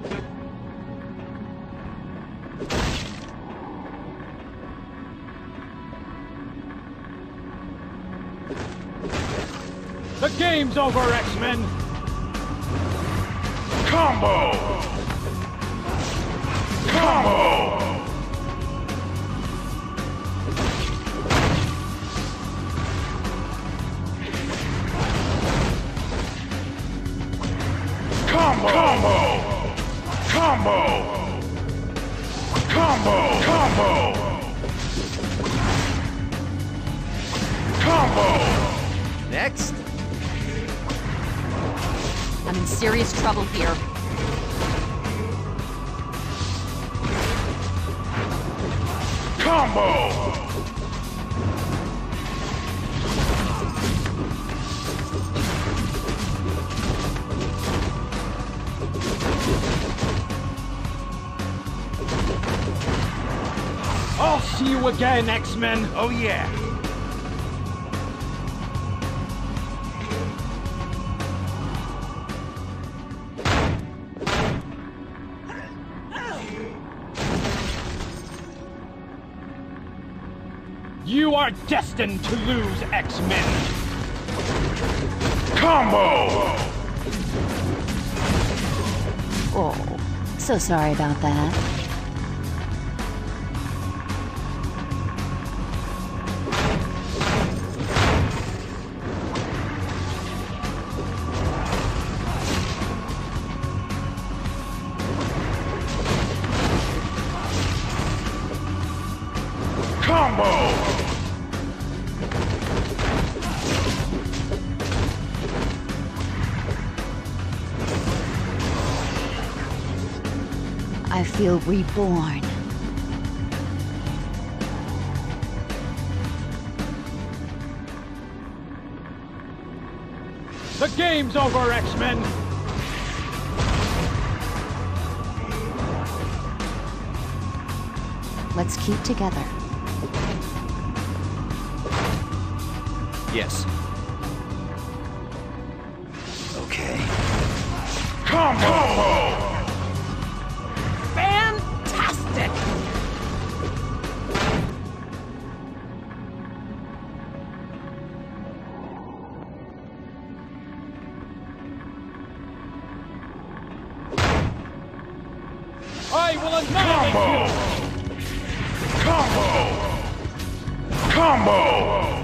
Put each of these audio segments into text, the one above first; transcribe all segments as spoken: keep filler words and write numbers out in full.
The game's over, X-Men! Combo! Combo! Combo! Combo! Combo! Combo! Combo! Combo! Next. I'm in serious trouble here. Combo! I'll see you again, X-Men! Oh yeah! You are destined to lose, X-Men! Combo! Oh, so sorry about that. Combo! I feel reborn. The game's over, X-Men! Let's keep together. Yes. Okay. Combo! Combo! Fantastic! I will annihilate Combo! Combo!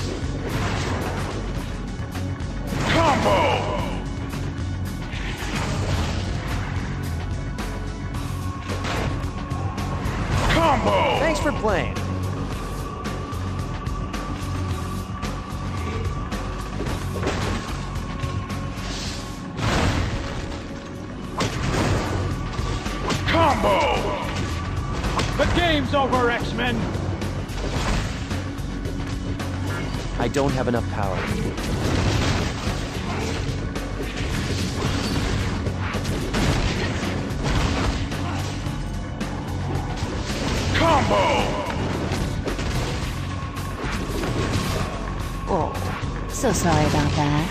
Combo! Combo! Thanks for playing. Combo! you! The game's over, X-Men! I don't have enough power. Combo! Oh, so sorry about that.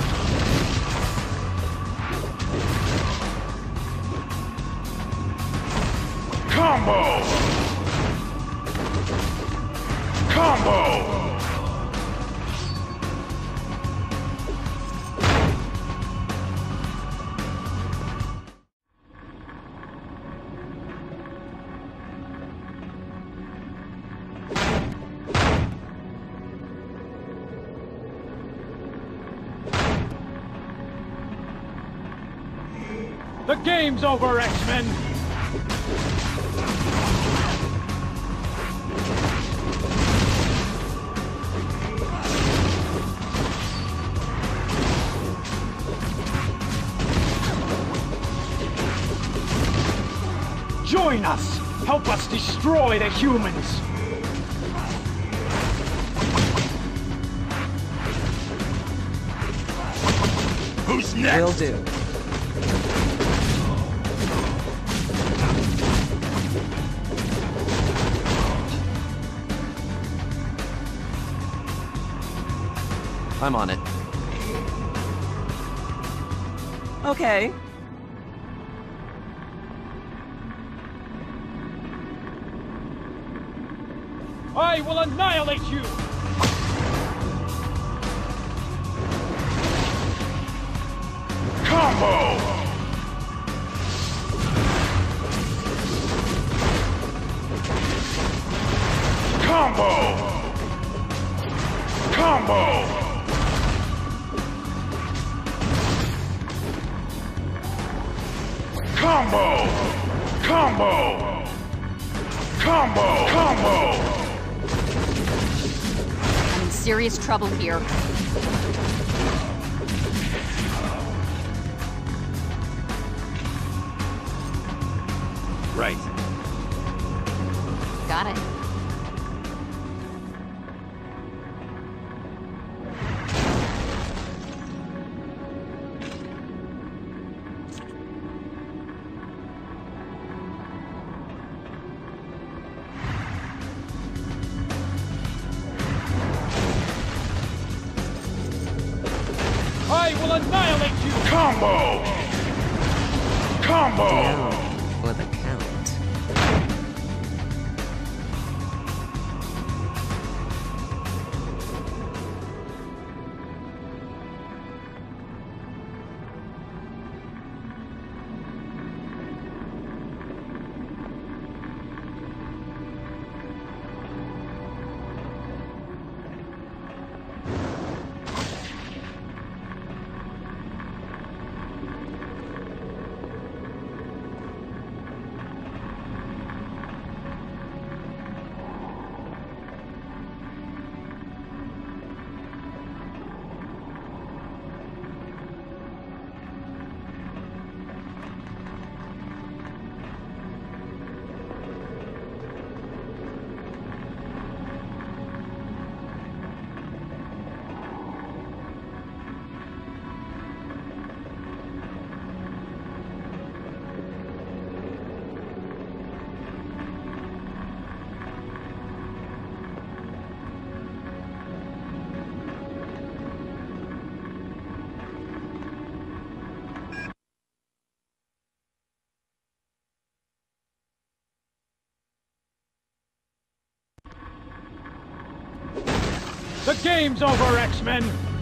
Combo! Combo! The game's over, X-Men! Join us! Help us destroy the humans! Who's next? Will do. I'm on it. Okay. I will annihilate you! Combo! Combo! Combo! Combo! Combo! Combo! Combo! I'm in serious trouble here. Right. Got it. I will annihilate you! Combo! Combo! Down for the count. The game's over, X-Men!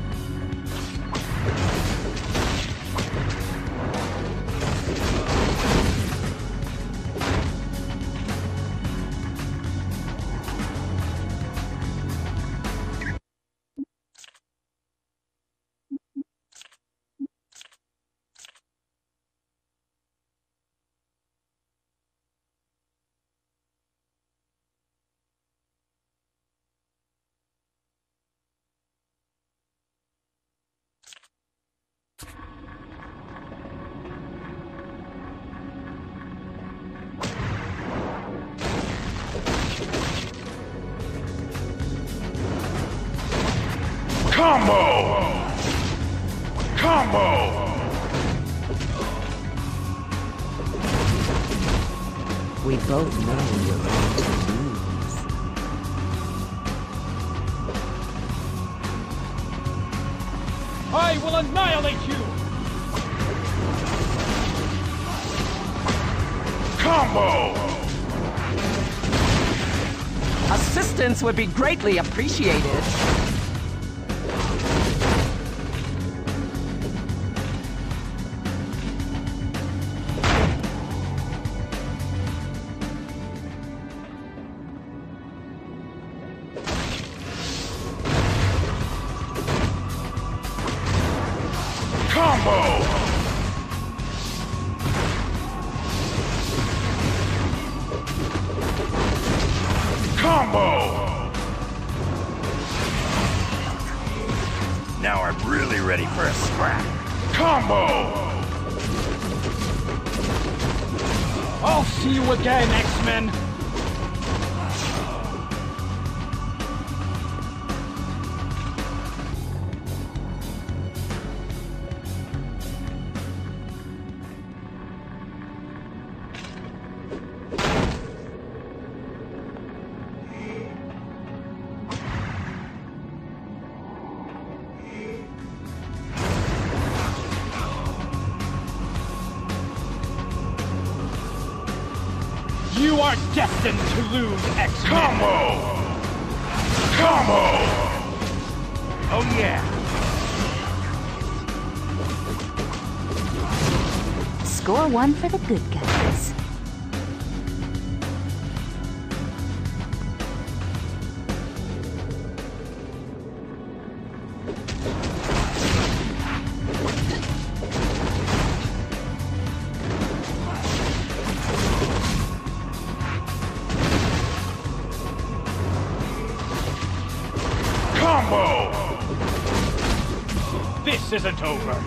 Combo! Combo! We both know you're going to lose. I will annihilate you! Combo! Assistance would be greatly appreciated. Combo! Combo! Now I'm really ready for a scrap. Combo! I'll see you again, X-Men! You are destined to lose, X-Men! Combo! Combo! Oh yeah. Score one for the good guys. Combo! This isn't over.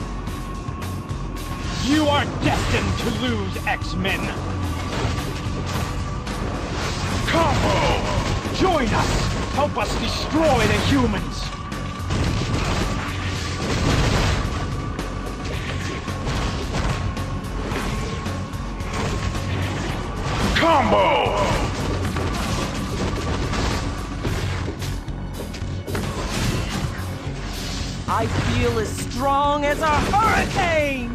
You are destined to lose, X-Men. Combo! Join us. Help us destroy the humans. Combo! I feel as strong as a hurricane!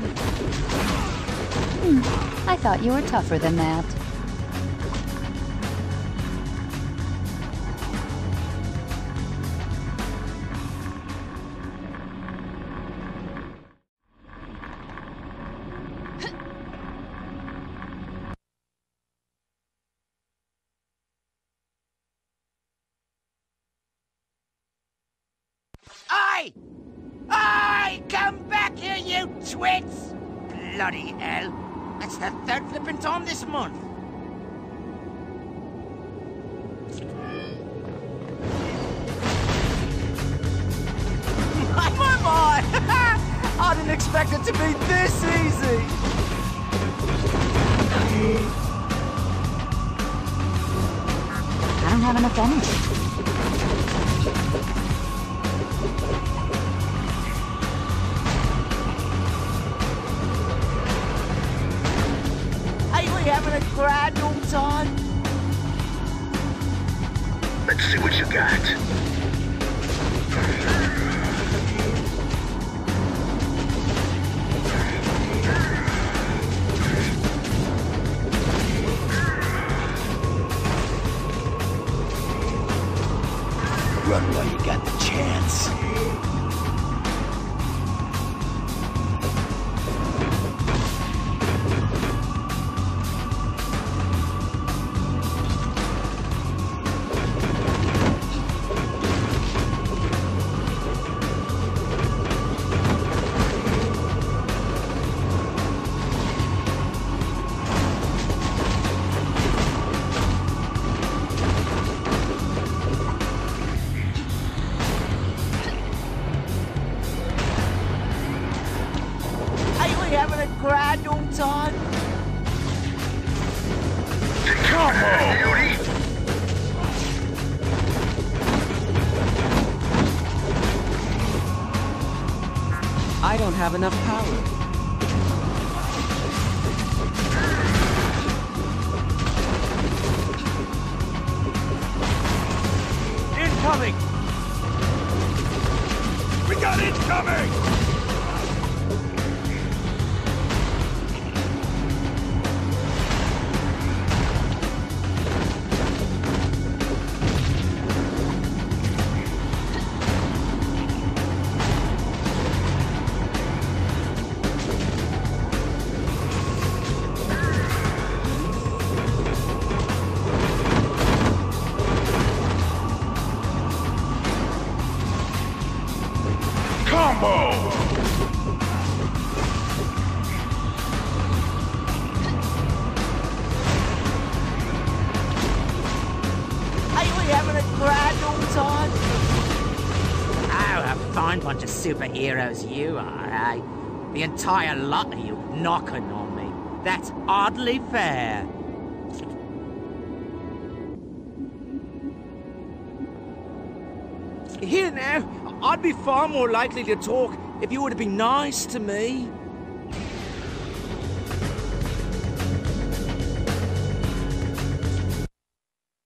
I thought you were tougher than that. Aye! Aye! Come back here, you twits! Bloody hell. That's the third flipping time this month. My, my, my! I didn't expect it to be this easy! I don't have enough energy. Ain't we having a grand old time? Let's see what you got. Run while you got the chance. Having a grand old time? Combo! Beauty! I don't have enough power. Incoming! We got incoming! Combo! Ain't we having a grand old time? Oh, a fine bunch of superheroes you are, eh? The entire lot of you knocking on me. That's oddly fair. Here now, I'd be far more likely to talk if you were to be nice to me.